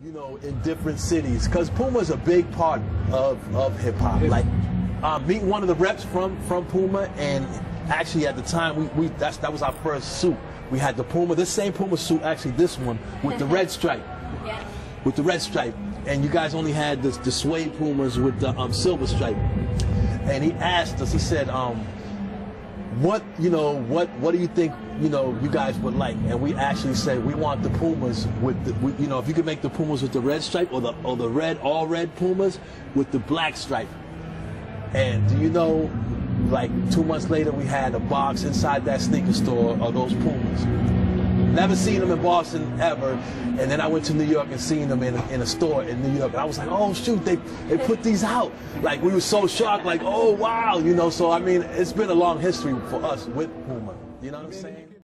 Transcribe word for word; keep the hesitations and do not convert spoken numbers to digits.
you know, in different cities, because Puma's a big part of, of hip hop. Like, um, meeting one of the reps from from Puma, and actually at the time we, we that's that was our first suit. We had the Puma, this same Puma suit, actually this one with the red stripe, Yeah. with the red stripe, and you guys only had the, the suede Pumas with the um, silver stripe. And he asked us, he said, um, what, you know, what, what do you think, you know, you guys would like? And we actually said we want the Pumas with the, we, you know, if you could make the Pumas with the red stripe, or the, or the red, all red Pumas with the black stripe. And do you know, like two months later, we had a box inside that sneaker store of those Pumas. Never seen them in Boston ever, and then I went to New York and seen them in a, in a store in New York, and I was like, oh shoot, they they put these out. Like, we were so shocked, like, oh wow, you know. So I mean, it's been a long history for us with Puma. You know what I'm saying?